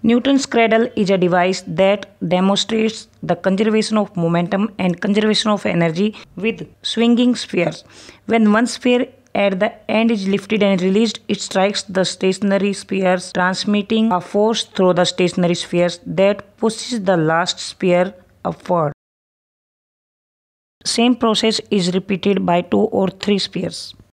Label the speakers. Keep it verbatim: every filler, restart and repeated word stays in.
Speaker 1: Newton's cradle is a device that demonstrates the conservation of momentum and conservation of energy with swinging spheres. When one sphere at the end is lifted and released, it strikes the stationary spheres, transmitting a force through the stationary spheres that pushes the last sphere upward. Same process is repeated by two or three spheres.